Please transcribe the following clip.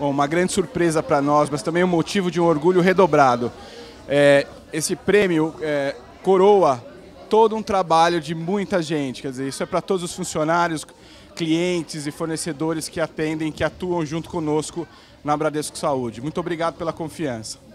uma grande surpresa para nós, mas também um motivo de um orgulho redobrado. Esse prêmio coroa todo um trabalho de muita gente, quer dizer, isso é para todos os funcionários, clientes e fornecedores que atendem, que atuam junto conosco na Bradesco Saúde. Muito obrigado pela confiança.